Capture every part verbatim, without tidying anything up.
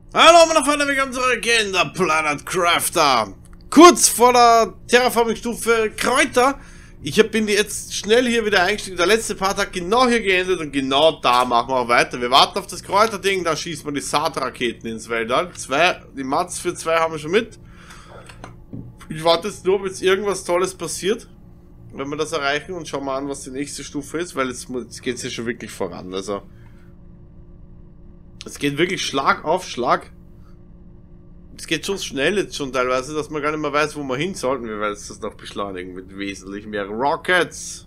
Hallo meine Freunde, willkommen zurück in der Planet Crafter. Kurz vor der Terraforming-Stufe Kräuter. Ich bin jetzt schnell hier wieder eingestiegen. Der letzte Part hat genau hier geendet und genau da machen wir auch weiter. Wir warten auf das Kräuterding, da schießen wir die Saatraketen ins Weltall. Zwei, die Mats für zwei haben wir schon mit. Ich warte jetzt nur, bis irgendwas Tolles passiert. Wenn wir das erreichen und schauen wir an, was die nächste Stufe ist, weil jetzt, jetzt geht es ja schon wirklich voran. Also es geht wirklich Schlag auf Schlag. Es geht schon schnell jetzt schon teilweise, dass man gar nicht mehr weiß, wo wir hin sollten. Wir werden das noch beschleunigen mit wesentlich mehr Rockets.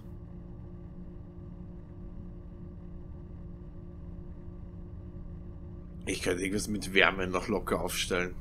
Ich könnte irgendwas mit Wärme noch locker aufstellen.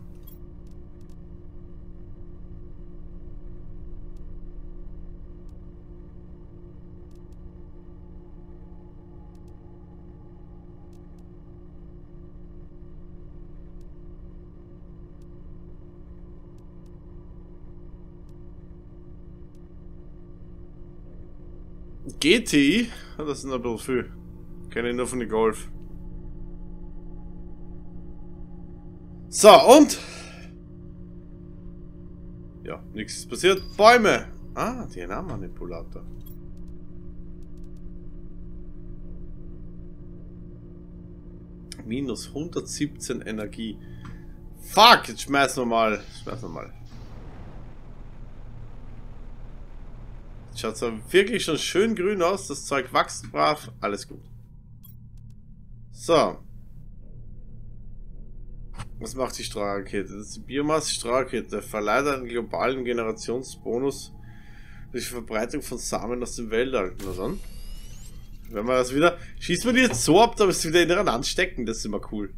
G T I? Das ist ein bisschen viel. Kenne ich nur von den Golf. So, und? Ja, nichts ist passiert. Bäume! Ah, D N A-Manipulator. Minus hundertsiebzehn Energie. Fuck, jetzt schmeißen wir mal. Schmeißen wir mal. Schaut so wirklich schon schön grün aus. Das Zeug wächst brav. Alles gut. So. Was macht die Strahlrakete? Das ist die Biomasse-Strahlrakete. Verleiht einen globalen Generationsbonus durch die Verbreitung von Samen aus dem Weltall. Na dann. Wenn wir das wieder. Schießen wir die jetzt so ab, damit wir wieder ineinander stecken. Das ist immer cool.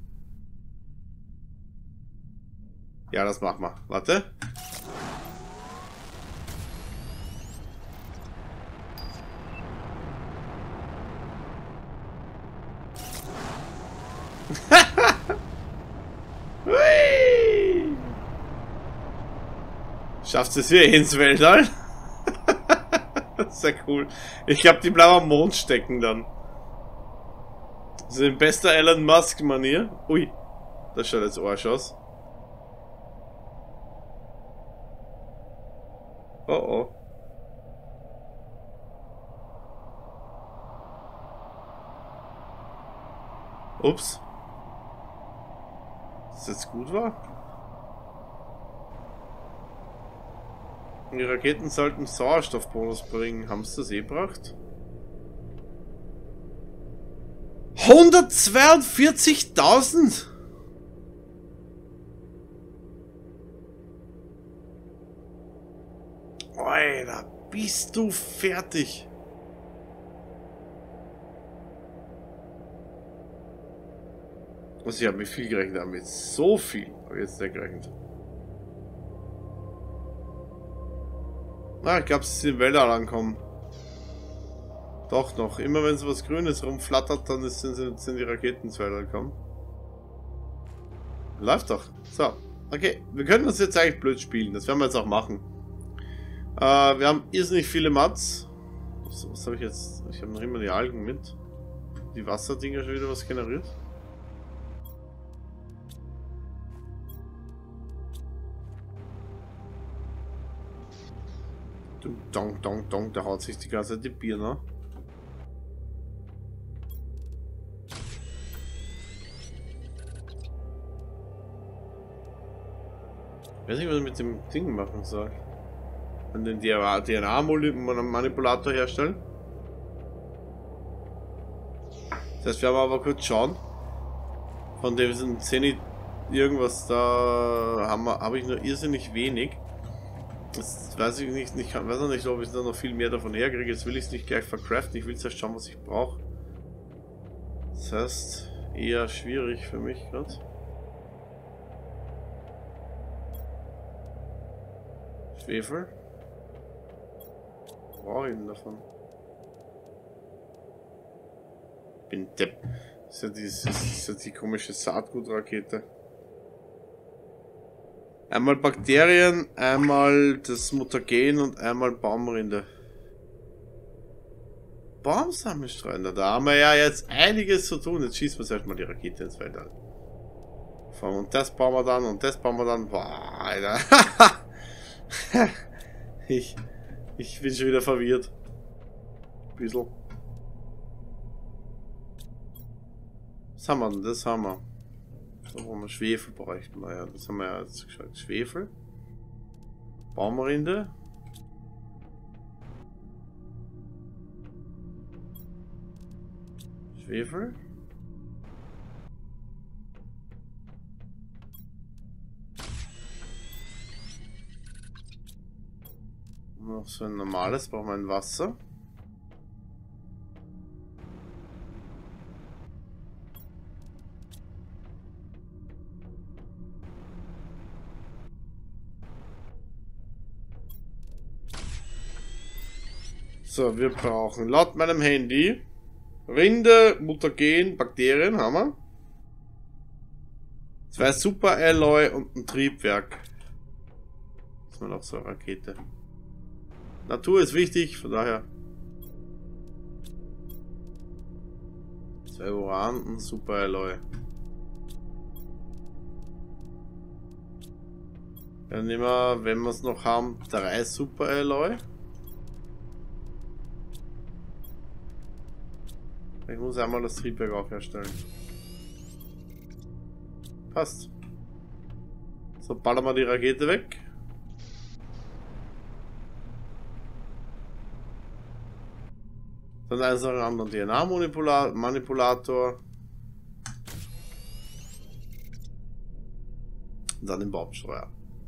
Ja, das machen wir. Warte. Schafft es hier ins Weltall? Sehr cool. Ich glaube, die bleiben am Mond stecken dann. Das ist in bester Elon Musk-Manier. Ui, das schaut jetzt Arsch aus. Oh oh. Ups. Dass das jetzt gut war? Die Raketen sollten Sauerstoffbonus bringen. Haben sie das eh gebracht? hundertzweiundvierzigtausend! Alter, bist du fertig? Also ich habe mit viel gerechnet, aber mit so viel habe ich jetzt nicht gerechnet. Ah, ich glaube, sie sind im Weltall ankommen. Doch noch. Immer wenn so was Grünes rumflattert, dann ist, sind, sind die Raketen ins Weltall gekommen. Läuft doch. So. Okay. Wir können uns jetzt eigentlich blöd spielen. Das werden wir jetzt auch machen. Äh, wir haben irrsinnig viele Mats. Was, was habe ich jetzt? Ich habe noch immer die Algen mit. Die Wasserdinger schon wieder was generiert. Du, dong, dong, dong, der haut sich die ganze Zeit die Birne. Ich weiß nicht, was ich mit dem Ding machen soll. An den D N A-Manipulator herstellen. Das heißt, wir haben aber kurz schauen. Von dem Zenit irgendwas da haben wir, habe ich nur irrsinnig wenig. Das weiß ich nicht, ich weiß noch nicht, ob ich da noch viel mehr davon herkriege. Jetzt will ich es nicht gleich verkraften, ich will zuerst schauen, was ich brauche. Das heißt, eher schwierig für mich gerade. Schwefel. Was brauche ich denn davon? Ich bin Depp. Das ist ja, dieses, das ist ja die komische Saatgutrakete. Einmal Bakterien, einmal das Mutagen und einmal Baumrinde. Baumsamenstreuner, da haben wir ja jetzt einiges zu tun. Jetzt schießen wir halt mal die Rakete ins Weltall. Und das bauen wir dann und das bauen wir dann. Boah, Alter. ich, ich bin schon wieder verwirrt. Ein bisschen. Was haben wir denn? Das haben wir. Da wo wir Schwefel bräuchten wir ja. Das haben wir ja jetzt geschaut. Schwefel. Baumrinde. Schwefel. Noch so ein normales, brauchen wir ein Wasser. So, wir brauchen laut meinem Handy Rinde, Mutagen, Bakterien, haben wir. Zwei Super Alloy und ein Triebwerk. Das ist mal noch so eine Rakete. Natur ist wichtig, von daher. Zwei Uran und Super Alloy. Dann nehmen wir, wenn wir es noch haben, drei Super Alloy. Ich muss einmal das Triebwerk auch herstellen. Passt. So, ballern wir die Rakete weg. Dann eins nach dem anderen D N A-Manipulator. Und dann den Baumsteuer.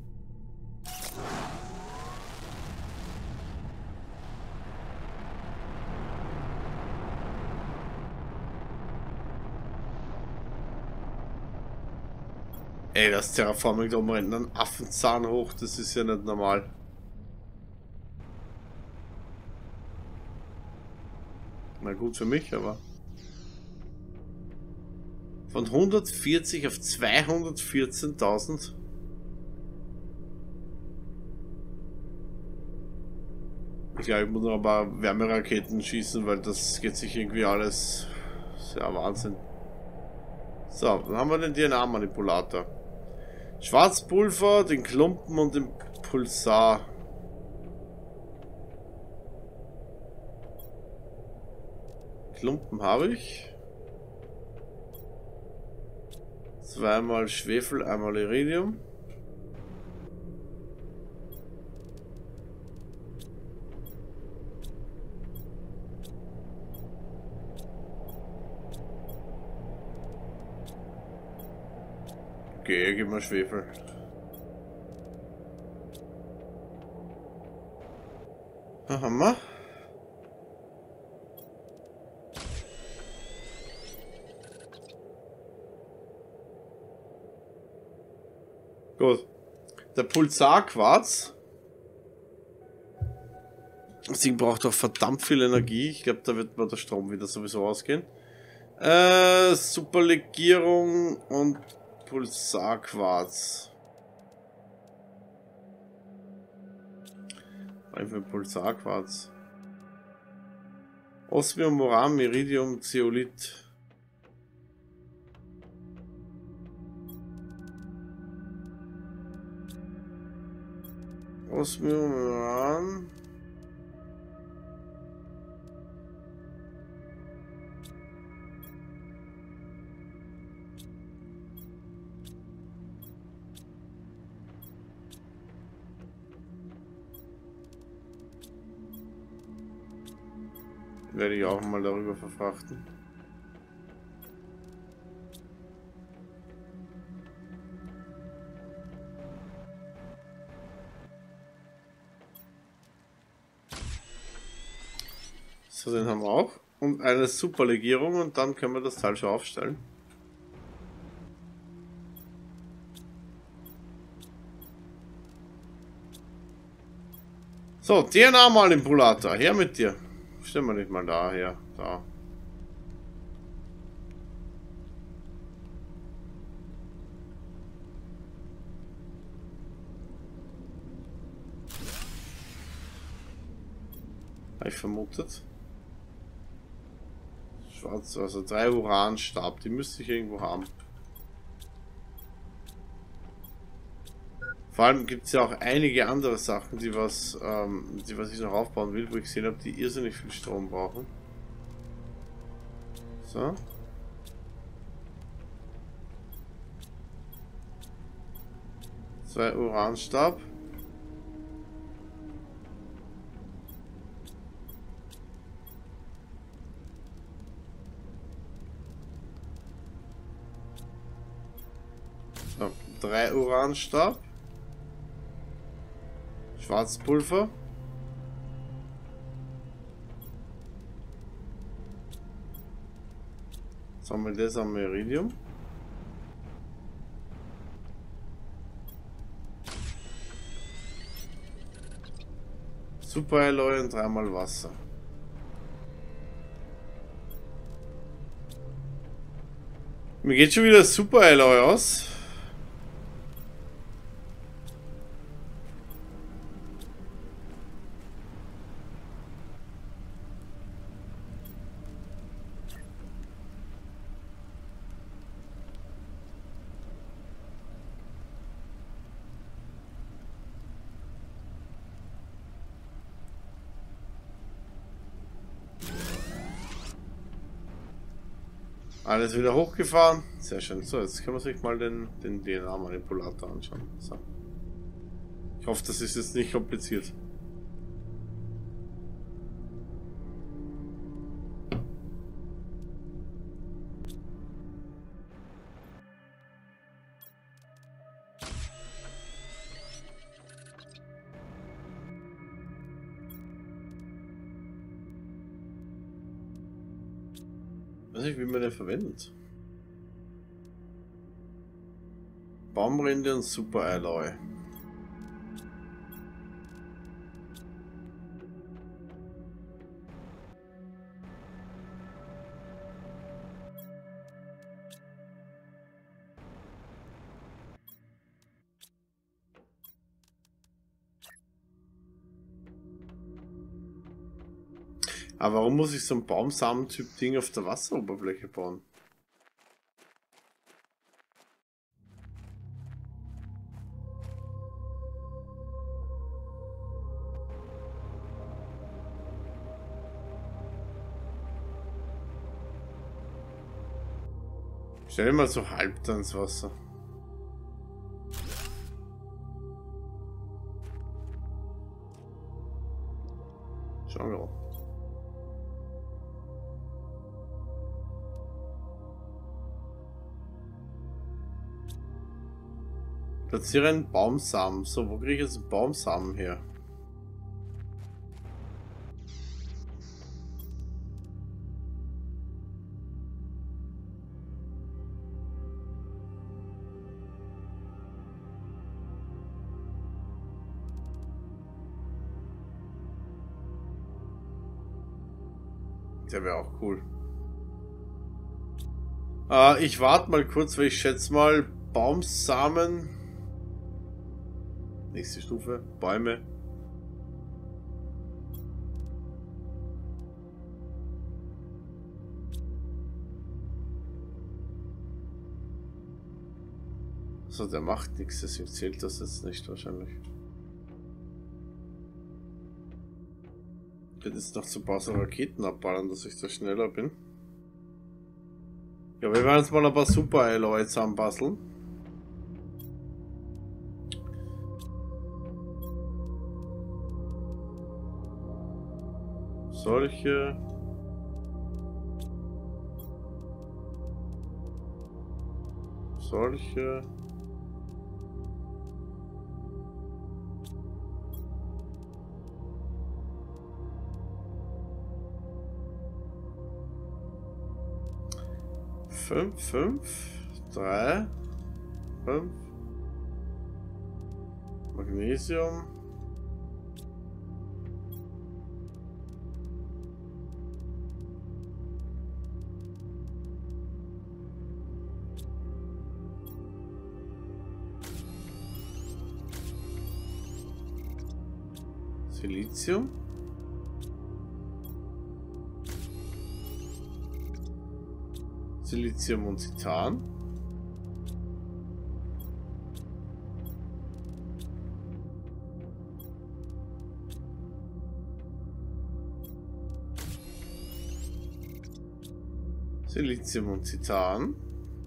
Ey, das Terraforming da rennt einen Affenzahn hoch, das ist ja nicht normal. Na gut für mich, aber... Von hundertvierzig auf zweihundertvierzehntausend. Ich glaube, ich muss noch ein paar Wärmeraketen schießen, weil das geht sich irgendwie alles... Ja, Wahnsinn. So, dann haben wir den D N A-Manipulator. Schwarzpulver, den Klumpen und den Pulsar. Klumpen habe ich. Zweimal Schwefel, einmal Iridium. Okay, gib mal Schwefel. Da haben wir. Gut. Der Pulsarquarz. Das Ding braucht auch verdammt viel Energie. Ich glaube, da wird mir der Strom wieder sowieso ausgehen. Äh, Superlegierung und Pulsarquarz. Einfach Pulsarquarz. Osmium, Uran, Iridium, Zeolit. Osmium, Uran. Werde ich auch mal darüber verfrachten. So, den haben wir auch. Und eine Superlegierung und dann können wir das Teil schon aufstellen. So, D N A-Manipulator, her mit dir. Stellen wir nicht mal da her. Da. Habe ich vermutet. Schwarz, also drei Uranstab, die müsste ich irgendwo haben. Vor allem gibt es ja auch einige andere Sachen, die was, ähm, die was ich noch aufbauen will, wo ich gesehen habe, die irrsinnig viel Strom brauchen. So. Zwei Uranstab. So, drei Uranstab. Schwarzpulver. Sammeln das am Meridium. Super Alloy und dreimal Wasser. Mir geht schon wieder Super Alloy aus. Alles wieder hochgefahren. Sehr schön. So, jetzt können wir sich mal den, den D N A-Manipulator anschauen. So. Ich hoffe, das ist jetzt nicht kompliziert. Ich weiß nicht, wie man den verwendet. Baumrinde und Super Alloy. Aber warum muss ich so ein Baumsamen-Typ-Ding auf der Wasseroberfläche bauen? Stell mal so halb da ins Wasser. Schauen wir mal. Platziere einen Baumsamen. So, wo kriege ich jetzt einen Baumsamen her? Der wäre auch cool. Äh, ich warte mal kurz, weil ich schätze mal Baumsamen. Nächste Stufe, Bäume. So, der macht nichts, deswegen zählt das jetzt nicht wahrscheinlich. Ich werde jetzt noch zu ein paar so Raketen abballern, dass ich da schneller bin. Ja, wir werden jetzt mal ein paar Super Alloy zusammenbasteln. Solche. Solche. Fünf, fünf, drei, fünf. Magnesium. Silizium. Silizium und Titan. Silizium und Titan.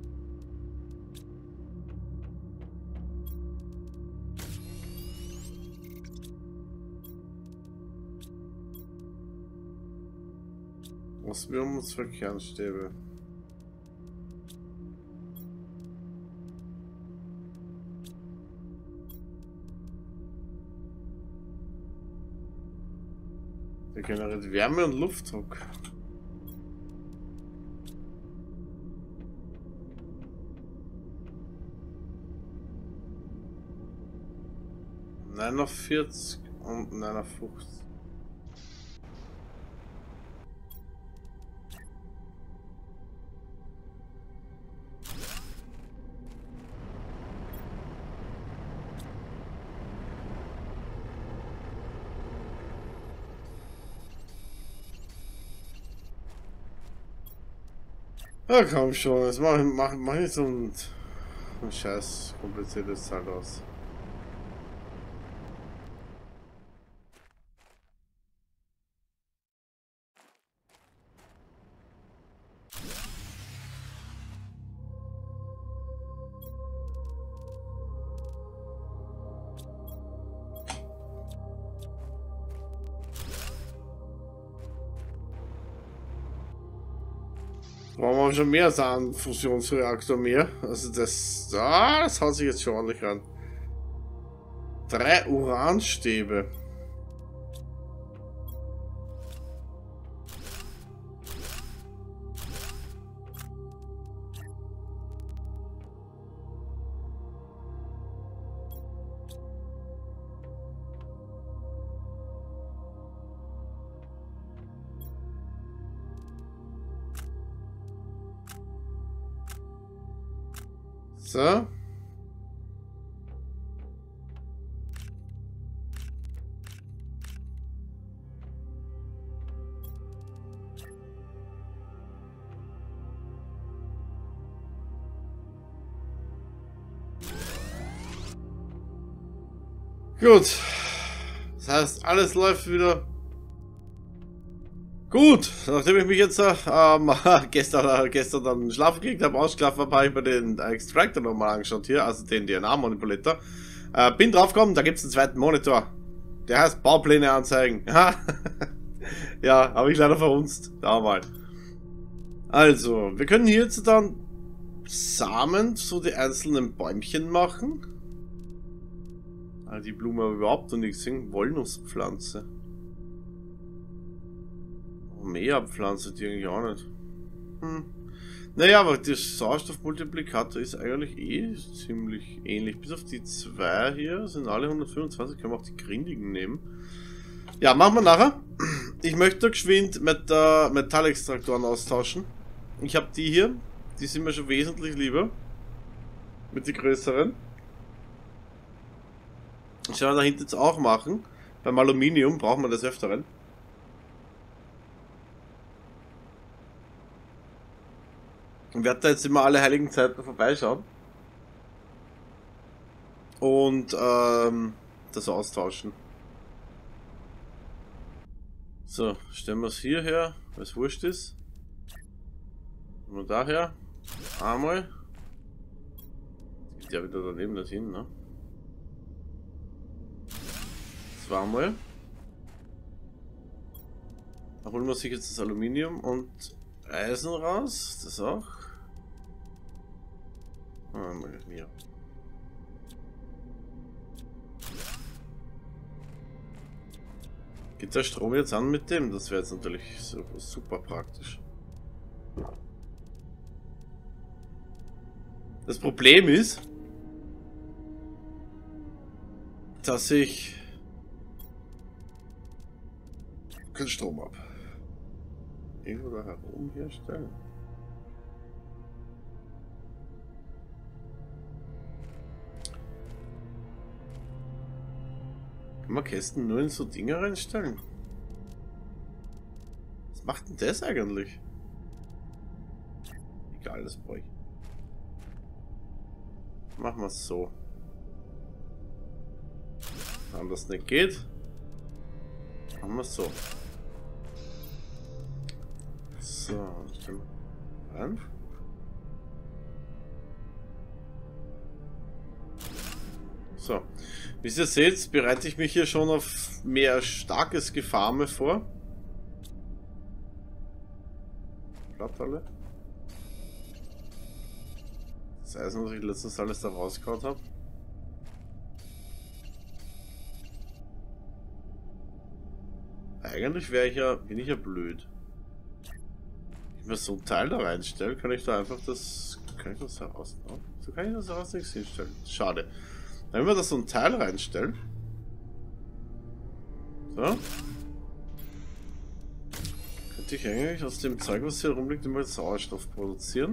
Osmium und zwei Kernstäbe. Der generiert Wärme und Luftdruck. neunundvierzig und neunundfünfzig. Ja, komm schon, jetzt mach, mach, mach ich so ein, ein scheiß kompliziertes Teil aus. Brauchen wir schon mehr als einen Fusionsreaktor mehr. Also das, ah, das haut sich jetzt schon ordentlich ran. Drei Uranstäbe. So. Gut. Das heißt, alles läuft wieder gut. Nachdem ich mich jetzt ähm, gestern, gestern dann schlafen gekriegt habe, ausgeschlafen habe, habe ich mir den Extractor nochmal angeschaut hier, also den D N A-Manipulator. Äh, bin draufgekommen, da gibt es einen zweiten Monitor. Der heißt Baupläne anzeigen. Ja, habe ich leider verhunzt. Da mal. Also, wir können hier jetzt dann Samen, so die einzelnen Bäumchen machen. Also die Blume habe ich überhaupt noch nichts gesehen. Walnusspflanze. Meerpflanze, die eigentlich auch nicht. Hm. Naja, aber der Sauerstoffmultiplikator ist eigentlich eh ziemlich ähnlich. Bis auf die zwei hier sind alle hundertfünfundzwanzig. Können wir auch die Grindigen nehmen. Ja, machen wir nachher. Ich möchte geschwind mit der Metallextraktoren austauschen. Ich habe die hier. Die sind mir schon wesentlich lieber. Mit den größeren. Ich werde dahinter jetzt auch machen. Beim Aluminium braucht man das öfteren. Ich werde da jetzt immer alle heiligen Zeiten vorbeischauen. Und ähm, das austauschen. So, stellen wir es hierher, weil es wurscht ist. Und daher. Einmal. Das geht ja wieder daneben das hin, ne? Zweimal. Da holen wir sich jetzt das Aluminium und Eisen raus. Das auch. Ah, mal mir. Geht der Strom jetzt an mit dem? Das wäre jetzt natürlich super praktisch. Das Problem ist, dass ich keinen Strom habe. Irgendwo da herum herstellen. Kann man Kästen nur in so Dinge reinstellen? Was macht denn das eigentlich? Egal, das brauche ich. Machen wir es so. Wenn das nicht geht, machen wir es so. So, stimmt. Nein. So. Wie ihr seht, bereite ich mich hier schon auf mehr starkes Gefarme vor. Blattalle. Das Eisen, was ich letztens alles da rausgehauen habe. Eigentlich wäre ich ja, bin ich ja blöd. Wenn ich mir so ein Teil da reinstelle, kann ich da einfach das, kann ich das heraus, so kann ich das heraus nichts hinstellen. Schade. Wenn wir da so ein Teil reinstellen, so, könnte ich eigentlich aus dem Zeug, was hier rumliegt, immer Sauerstoff produzieren.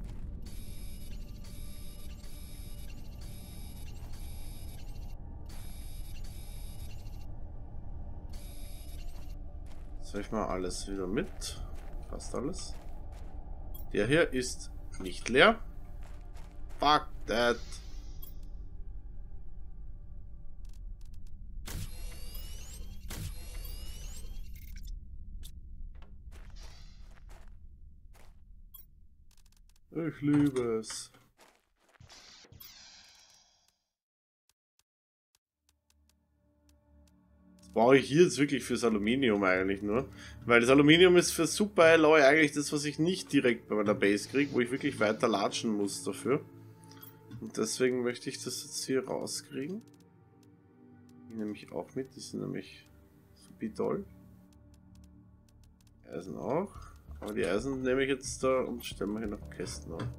Soll ich mal alles wieder mit? Fast alles. Der hier ist nicht leer. Fuck that. Ich liebe es. Das brauche ich hier jetzt wirklich fürs Aluminium eigentlich nur. Weil das Aluminium ist für Super Alloy eigentlich das, was ich nicht direkt bei meiner Base kriege, wo ich wirklich weiter latschen muss dafür. Und deswegen möchte ich das jetzt hier rauskriegen. Die nehme ich auch mit, die sind nämlich super toll. Eisen auch. Aber die Eisen nehme ich jetzt da und stellen wir hier noch Kästen auf.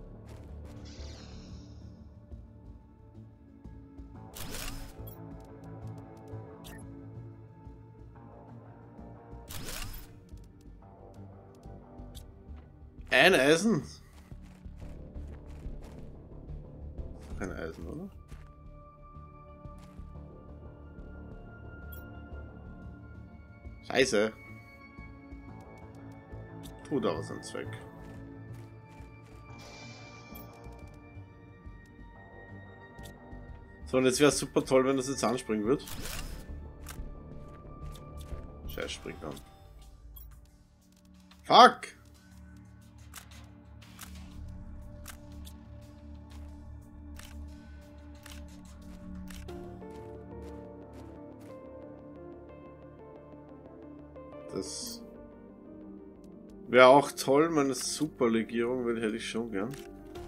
Ein Eisen? Kein Eisen, oder? Scheiße. Tut aber seinen Zweck. So, und jetzt wäre es super toll, wenn das jetzt anspringen wird. Scheiß springt an. Fuck! Das wäre auch toll, meine Superlegierung, weil hätte ich schon gern.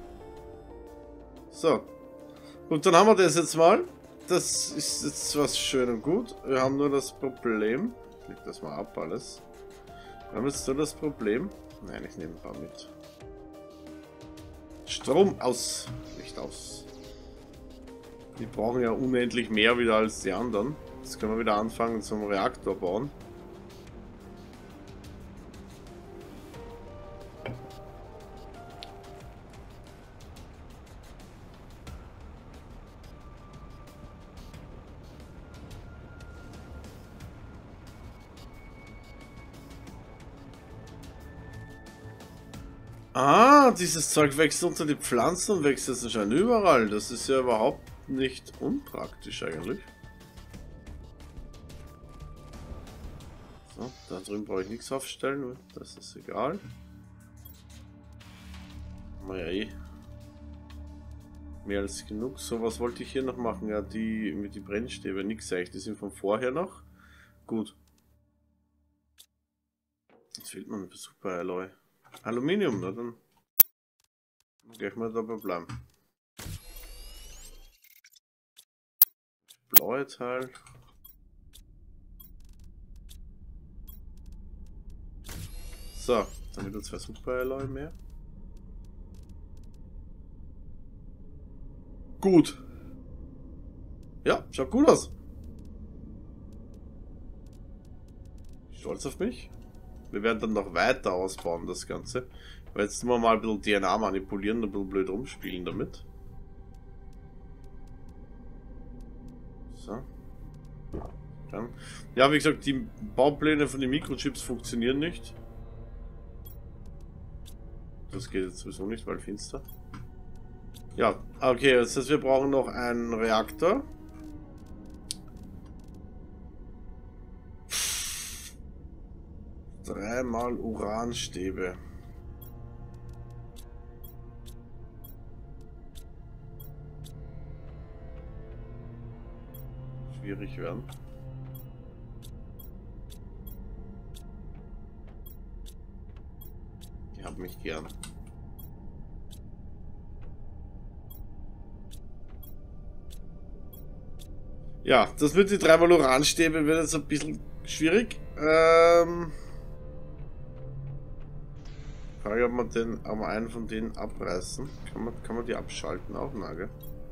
So. Und dann haben wir das jetzt mal. Das ist jetzt was schön und gut. Wir haben nur das Problem. Ich leg das mal ab alles. Wir haben jetzt nur das Problem. Nein, ich nehme ein paar mit. Strom aus. Licht aus. Die brauchen ja unendlich mehr wieder als die anderen. Jetzt können wir wieder anfangen zum Reaktor bauen. Ah, dieses Zeug wächst unter die Pflanzen und wächst jetzt anscheinend überall. Das ist ja überhaupt nicht unpraktisch eigentlich. So, da drüben brauche ich nichts aufstellen, das ist egal. Naja, eh. Mehr als genug. So, was wollte ich hier noch machen? Ja, die mit die Brennstäbe, nix eigentlich, die sind von vorher noch. Gut. Jetzt fehlt mir ein Super Alloy. Aluminium, na dann gleich mal dabei bleiben. Blaue Teil. So, dann wieder zwei Super Alloy mehr. Gut. Ja, schaut gut aus. Stolz auf mich. Wir werden dann noch weiter ausbauen, das Ganze. Weil jetzt immer mal ein bisschen D N A manipulieren, ein bisschen blöd rumspielen damit. So. Dann. Ja, wie gesagt, die Baupläne von den Mikrochips funktionieren nicht. Das geht jetzt sowieso nicht, weil finster. Ja, okay, das heißt, wir brauchen noch einen Reaktor. Dreimal Uranstäbe. schwierig werden. Die haben mich gern. Ja, das mit den drei Valoranstäbe wird jetzt ein bisschen schwierig. Ähm... Frage, ob man den, ob man einen von denen abreißen. Kann man, kann man die abschalten auch, Nagel?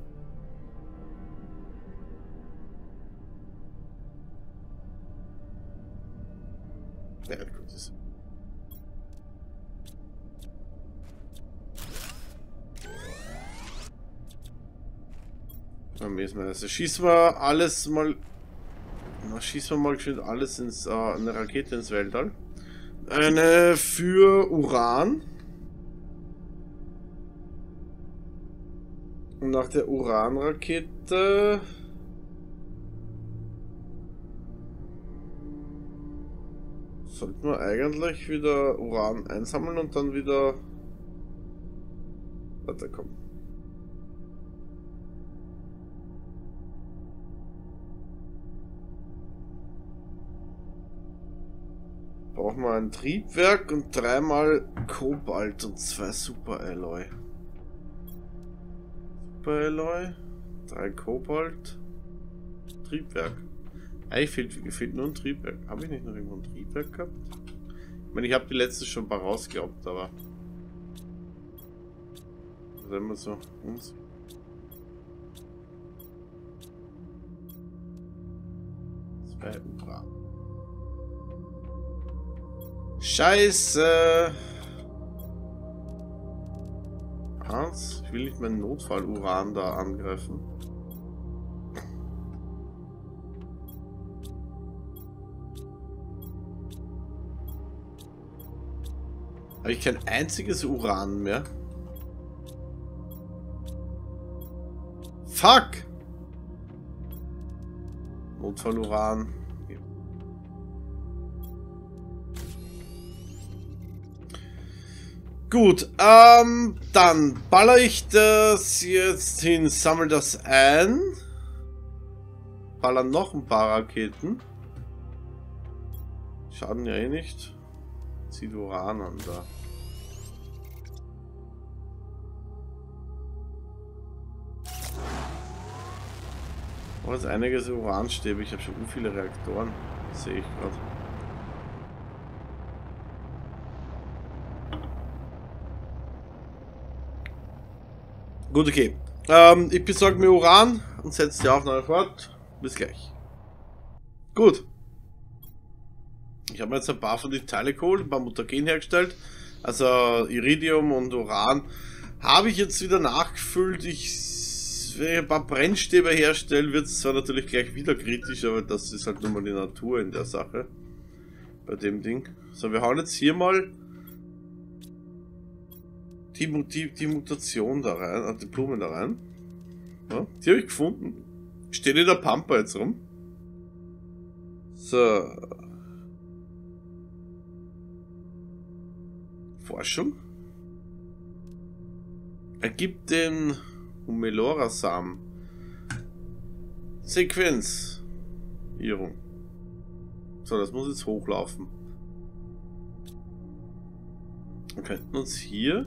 Ja, gut ist. Also schießen wir alles mal. Na, schießen wir mal geschwind alles ins äh, eine Rakete ins Weltall. Eine für Uran. Und nach der Uranrakete sollten wir eigentlich wieder Uran einsammeln und dann wieder. Warte, komm. Brauchen wir ein Triebwerk und dreimal Kobalt und zwei Super Alloy. Super Alloy, drei Kobalt, Triebwerk. Eigentlich fehlt, fehlt nur ein Triebwerk. Habe ich nicht noch irgendwo ein Triebwerk gehabt? Ich meine, ich habe die letzte schon ein paar rausgehabt, aber. Das ist immer so. Uns. Zwei Uran. Scheiße! Hans, ich will nicht meinen Notfall-Uran da angreifen. Habe ich kein einziges Uran mehr? Fuck! Notfall-Uran. Gut, ähm, dann baller ich das jetzt hin, sammel das ein. Baller noch ein paar Raketen. Schaden ja eh nicht. Zieht Uran an da. Oh, jetzt einiges Uranstäbe. Ich habe schon viele Reaktoren. Das sehe ich gerade. Gut, okay. Ähm, ich besorge mir Uran und setze die Aufnahme fort. Bis gleich. Gut. Ich habe jetzt ein paar von den Teile geholt, ein paar Mutagen hergestellt. Also Iridium und Uran habe ich jetzt wieder nachgefüllt. Ich, wenn ich ein paar Brennstäbe herstelle, wird es zwar natürlich gleich wieder kritisch, aber das ist halt nun mal die Natur in der Sache. Bei dem Ding. So, wir hauen jetzt hier mal Die, die, die Mutation da rein, die Blumen da rein. Ja, die habe ich gefunden. Steht in der Pampa jetzt rum. So. Forschung. Ergibt den Humelora-Samen. Sequenz. Irrung. So, das muss jetzt hochlaufen. Wir könnten uns hier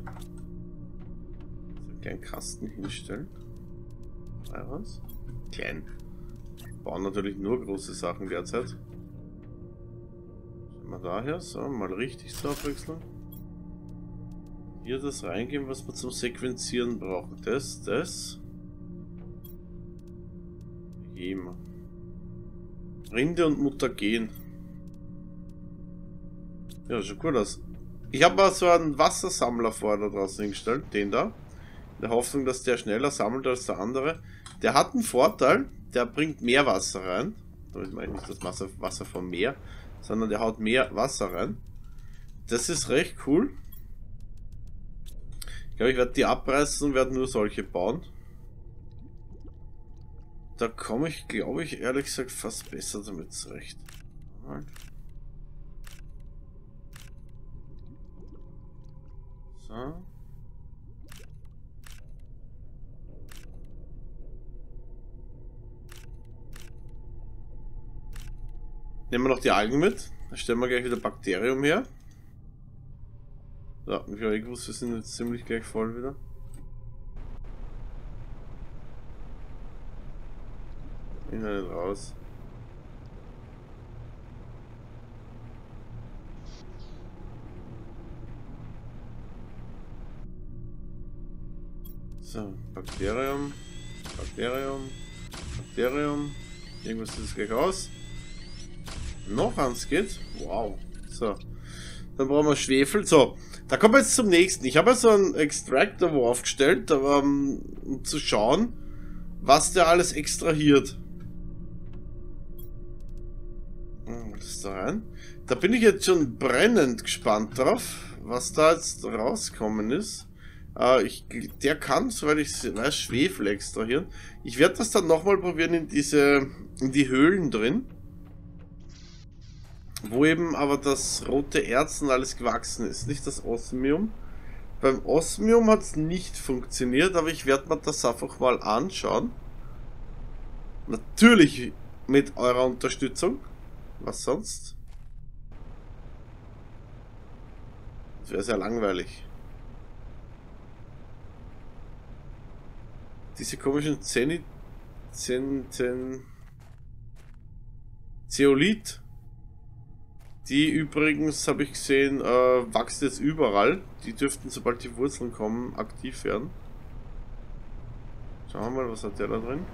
einen Kasten hinstellen. Was? Klein. Wir bauen natürlich nur große Sachen derzeit. Schauen wir daher. So, mal richtig so abwechseln. Hier das reingeben, was wir zum Sequenzieren brauchen. Das, das. Hema. Rinde und Mutagen. Ja, schon gut aus. Ich habe mal so einen Wassersammler vor da draußen hingestellt. Den da. In der Hoffnung, dass der schneller sammelt als der andere. Der hat einen Vorteil. Der bringt mehr Wasser rein. Damit meine ich nicht das Wasser, Wasser vom Meer. Sondern der haut mehr Wasser rein. Das ist recht cool. Ich glaube, ich werde die abreißen und werde nur solche bauen. Da komme ich, glaube ich, ehrlich gesagt fast besser damit zurecht. So. Nehmen wir noch die Algen mit. Dann stellen wir gleich wieder Bakterium her. So, ich habe gewusst, wir sind jetzt ziemlich gleich voll wieder. Innen raus. So, Bakterium, Bakterium, Bakterium. Irgendwas sieht gleich aus. Noch eins geht. Wow. So. Dann brauchen wir Schwefel. So. Da kommen wir jetzt zum nächsten. Ich habe ja so einen Extractor wo aufgestellt, um, um zu schauen, was der alles extrahiert. Das ist da rein. Da bin ich jetzt schon brennend gespannt drauf, was da jetzt rauskommen ist. Uh, ich, der kann, soweit ich weiß, Schwefel extrahieren. Ich werde das dann nochmal probieren in diese, in die Höhlen drin. Wo eben aber das rote Erz und alles gewachsen ist, nicht das Osmium. Beim Osmium hat es nicht funktioniert, aber ich werde mir das einfach mal anschauen. Natürlich mit eurer Unterstützung. Was sonst? Das wäre sehr langweilig. Diese komischen Zenit... Zen... Zen... Zeolit. Die übrigens, habe ich gesehen, äh, wachsen jetzt überall. Die dürften, sobald die Wurzeln kommen, aktiv werden. Schauen wir mal, was hat der da drin?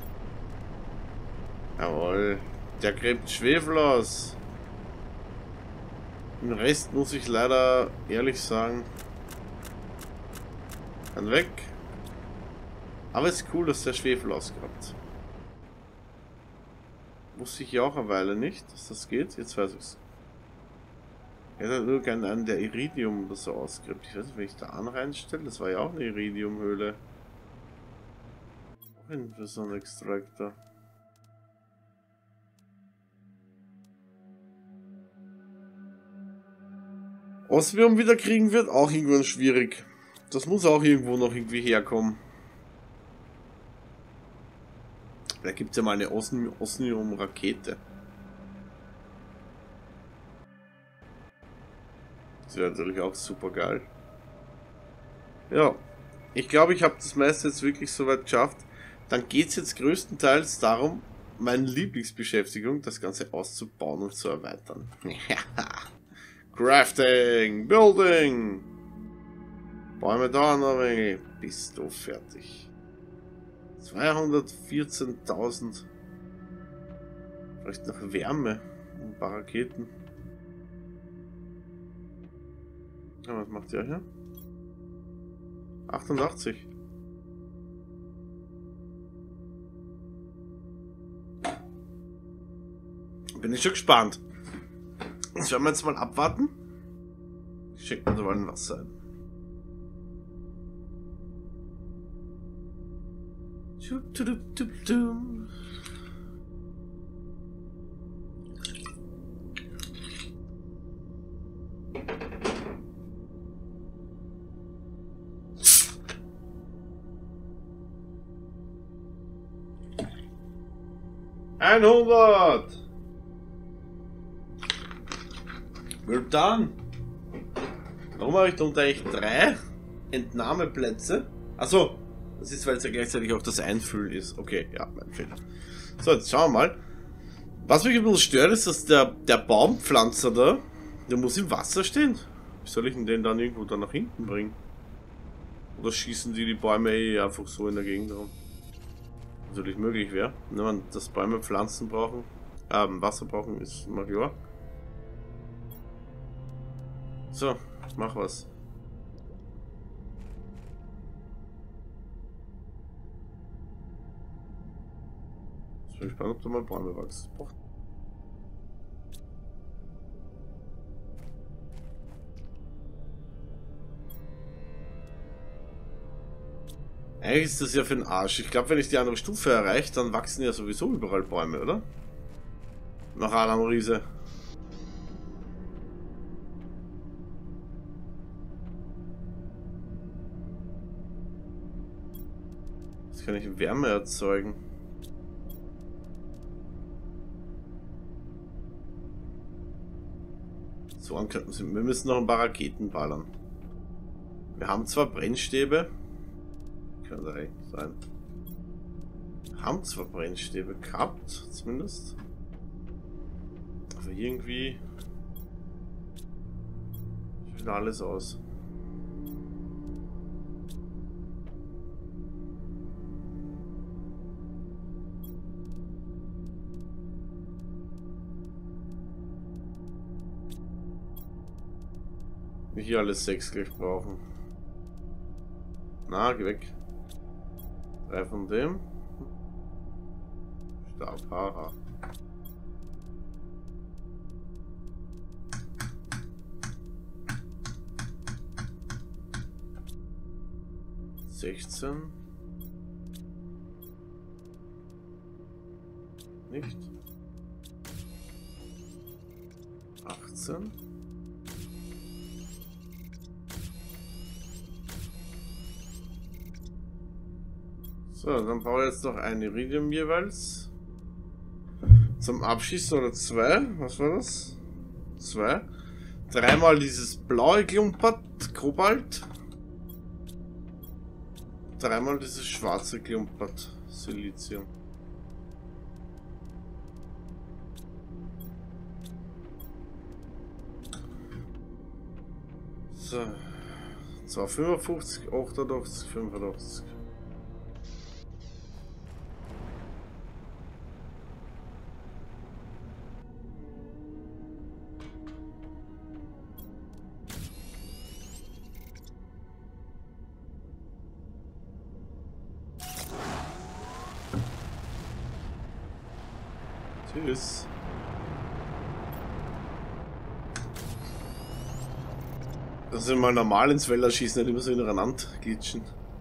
Jawohl. Der gräbt Schwefel aus. Den Rest muss ich leider ehrlich sagen. Kann weg. Aber es ist cool, dass der Schwefel ausgrabt. Wusste ich ja auch eine Weile nicht, dass das geht. Jetzt weiß ich es. Er hat nur gerne einen, der Iridium oder so ausgräbt. Ich weiß nicht, wenn ich da an reinstelle, das war ja auch eine Iridiumhöhle. Auch ein für so einen Extractor. Osmium wieder kriegen wird auch irgendwann schwierig. Das muss auch irgendwo noch irgendwie herkommen. Da gibt es ja mal eine Osmium-Rakete. Das wäre natürlich auch super geil. Ja, ich glaube, ich habe das meiste jetzt wirklich soweit geschafft. Dann geht es jetzt größtenteils darum, meine Lieblingsbeschäftigung, das Ganze auszubauen und zu erweitern. Crafting, Building. Bäume da noch ein wenig. Bist du fertig. zweihundertvierzehntausend. Vielleicht noch Wärme. Ein paar Raketen. Ja, was macht der hier? achtundachtzig. Bin ich schon gespannt. Das werden wir jetzt mal abwarten. Ich schenke mir da mal ein Wasser ein. einhundert! We're done! Warum habe ich da unter eigentlich drei Entnahmeplätze? Achso, das ist, weil es ja gleichzeitig auch das Einfüllen ist. Okay, ja, mein Fehler. So, jetzt schauen wir mal. Was mich ein bisschen stört, ist, dass der, der Baumpflanzer da, der muss im Wasser stehen. Wie soll ich denn den dann irgendwo da nach hinten bringen? Oder schießen die die Bäume eh einfach so in der Gegend rum? Natürlich möglich wäre. Wenn man das Bäume Pflanzen brauchen, ähm, Wasser brauchen, ist mal klar. So, mach was. Ich bin gespannt, ob da mal Bäume wachsen. Boah. Eigentlich ist das ja für den Arsch. Ich glaube, wenn ich die andere Stufe erreiche, dann wachsen ja sowieso überall Bäume, oder? Nach Adam Riese. Jetzt kann ich Wärme erzeugen. So ankönnen sind. Wir müssen noch ein paar Raketen ballern. Wir haben zwar Brennstäbe. Könnte recht sein. Wir haben zwar Brennstäbe gehabt, zumindest. Aber irgendwie sieht alles aus. Hier alles sechs gleich brauchen. Na, geh weg. Drei von dem. Stab, haha. Sechzehn. Nicht. Achtzehn. So, dann brauche ich jetzt noch ein Iridium jeweils. Zum Abschießen oder zwei. Was war das? Zwei. Dreimal dieses blaue Klumpert, Kobalt. Dreimal dieses schwarze Klumpert, Silizium. So. zweihundertfünfundfünfzig, achtundachtzig, fünfundachtzig. Tschüss. Das ist mal normal ins Wälder schießen, nicht immer so ineinander glitschen.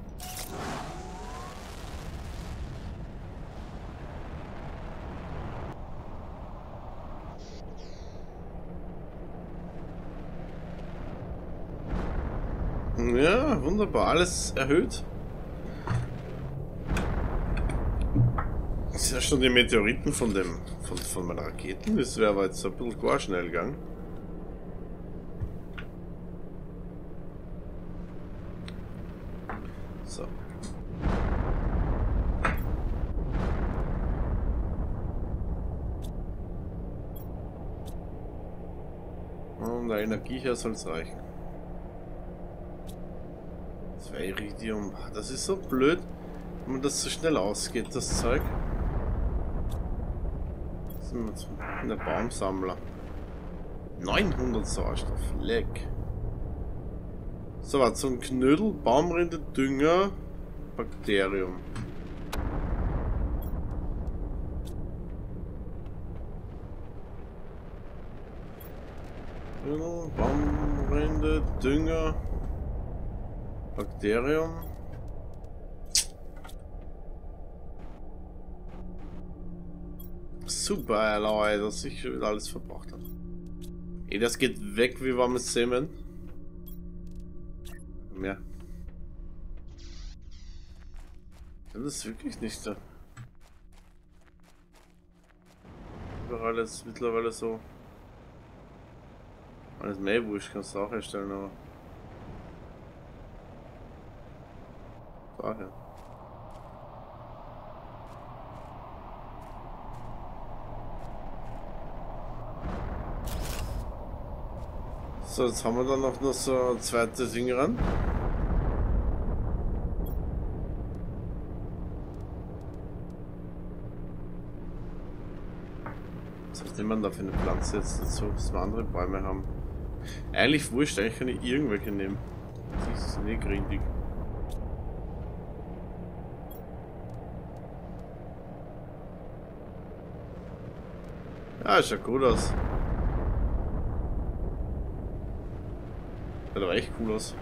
Ja, wunderbar, alles erhöht. Das sind ja schon die Meteoriten von dem von, von meinen Raketen. Das wäre aber jetzt ein bisschen gar schnell gegangen. So. Und der Energie her soll es reichen. Zwei Iridium. Das ist so blöd, wenn man das so schnell ausgeht, das Zeug. Der Baumsammler. neunhundert Sauerstoff. Leck. So, was zum Knödel, Baumrinde, Dünger, Bakterium. Knödel, Baumrinde, Dünger, Bakterium. Super, Leute, dass ich schon wieder alles verbraucht habe. Ey, das geht weg wie warmes Semen. Mehr. Das ist wirklich nicht so. Überall ist mittlerweile so. Alles Mähwurst kannst du auch erstellen, aber. Daher. So, jetzt haben wir dann noch, noch so ein zweites Ding ran. Was nimmt man da für eine Pflanze jetzt dazu, dass wir andere Bäume haben? Eigentlich wurscht, eigentlich kann ich irgendwelche nehmen. Das ist nicht grindig. Ja, schaut gut aus. Sieht aber echt cool aus.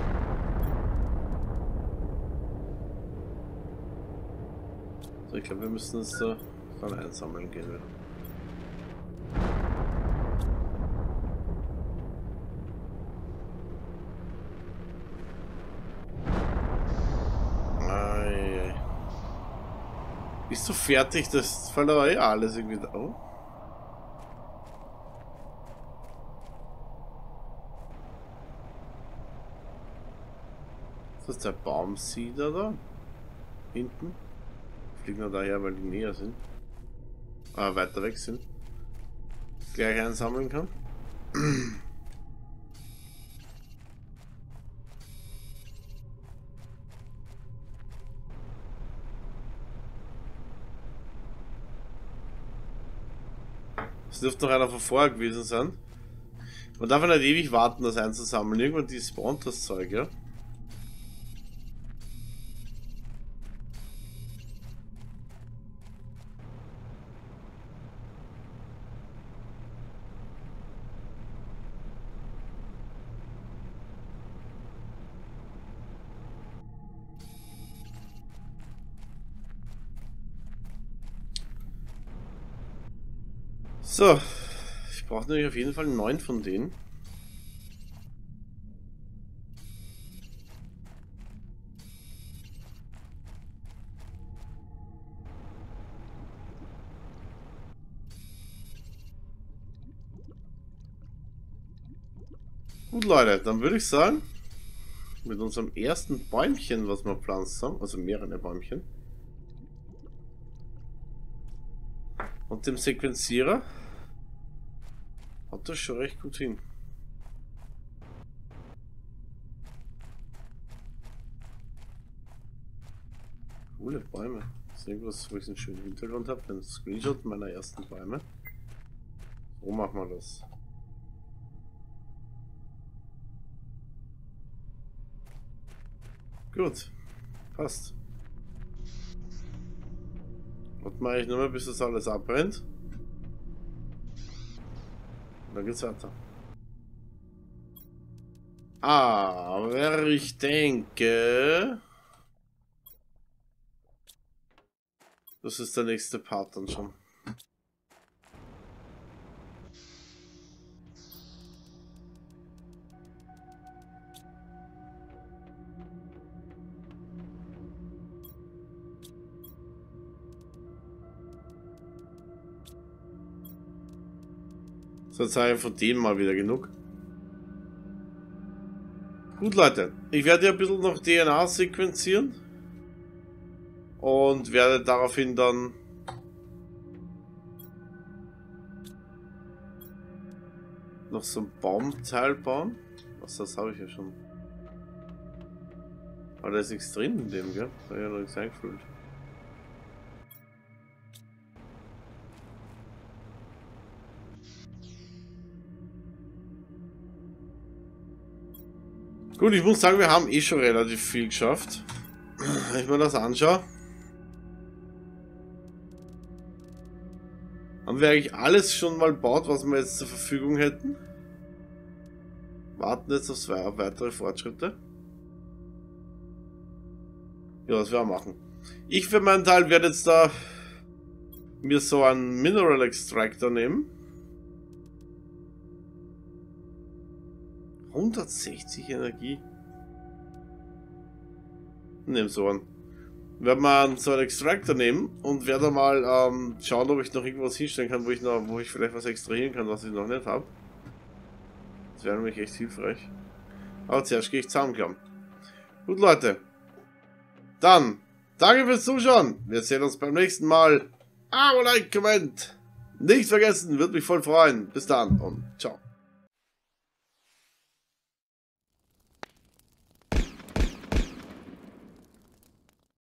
So, ich glaube, wir müssen uns da dann einsammeln gehen wieder. Ei, ei. Bist du fertig? Das fällt aber eh alles irgendwie da. Oh. Das ist der Baumsieder da. Hinten. Fliegen wir daher, weil die näher sind. Ah, weiter weg sind. Gleich einsammeln kann. Es dürfte noch einer von vorher gewesen sein. Man darf ja nicht ewig warten, das einzusammeln. Irgendwann die spawnt das Zeug, ja. So, ich brauche natürlich auf jeden Fall neun von denen. Gut, Leute, dann würde ich sagen, mit unserem ersten Bäumchen, was wir pflanzt haben, also mehrere Bäumchen, und dem Sequenzierer, hat das schon recht gut hin. Coole Bäume. Das ist irgendwas, wo ich einen schönen Hintergrund habe. Ein Screenshot meiner ersten Bäume. So machen wir das. Gut. Passt. Warten wir eigentlich nur mal, bis das alles abbrennt. Und dann geht's weiter. Aber ich denke, das ist der nächste Part dann schon. So, jetzt habe ich von dem mal wieder genug. Gut, Leute. Ich werde ja ein bisschen noch D N A sequenzieren. Und werde daraufhin dann noch so ein Baumteil bauen. Was, das habe ich ja schon. Aber da ist nichts drin in dem, gell? Da habe ich ja noch nichts eingefüllt. Gut, ich muss sagen, wir haben eh schon relativ viel geschafft. Wenn ich mir das anschaue, haben wir eigentlich alles schon mal gebaut, was wir jetzt zur Verfügung hätten. Warten jetzt auf weitere Fortschritte. Ja, das werden wir machen. Ich für meinen Teil werde jetzt da mir so einen Mineral Extractor nehmen. hundertsechzig Energie. Nehmen so einen. Werden wir so einen Extractor nehmen und werde mal ähm, schauen, ob ich noch irgendwas hinstellen kann, wo ich noch, wo ich vielleicht was extrahieren kann, was ich noch nicht habe. Das wäre nämlich echt hilfreich. Aber zuerst gehe ich zusammenklappen. Gut, Leute. Dann, danke fürs Zuschauen. Wir sehen uns beim nächsten Mal. Abo, Like, Comment. Nicht vergessen, würde mich voll freuen. Bis dann und ciao.